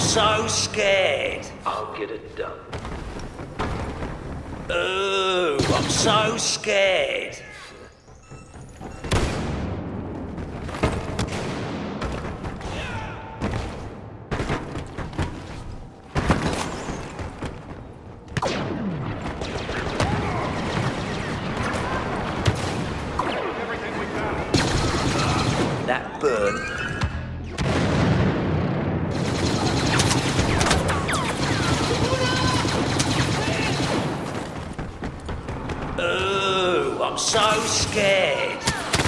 so scared. I'll get it done. Ooh, I'm so scared. That burn. Ooh, I'm so scared.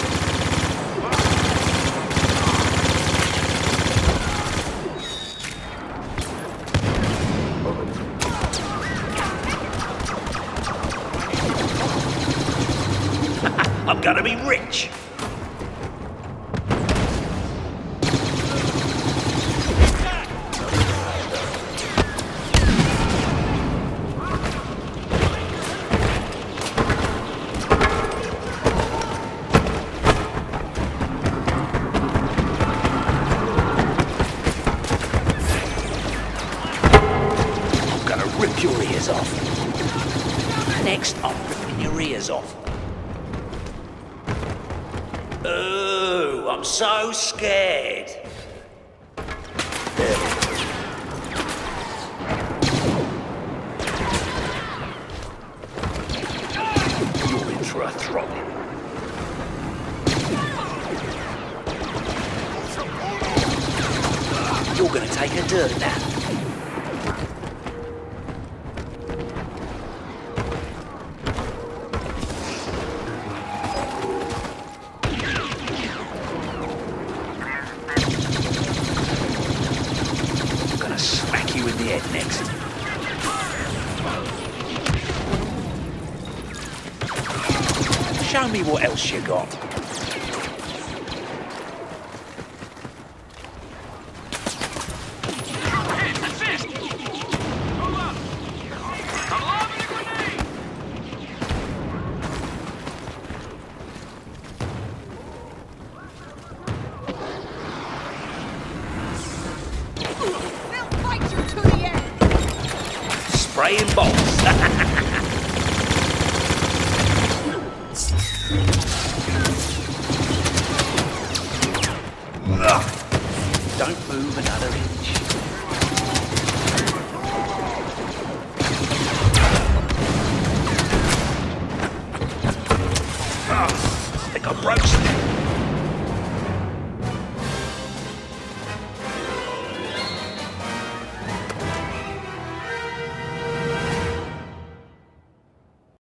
I'm gonna be rich. Rip your ears off. Next, I'm ripping your ears off. Ooh, I'm so scared. You're in for a throbbing. You're gonna take a dirt nap. Smack you in the head next. Show me what else you got. Spraying bolts. Don't move another inch. I think I broke something.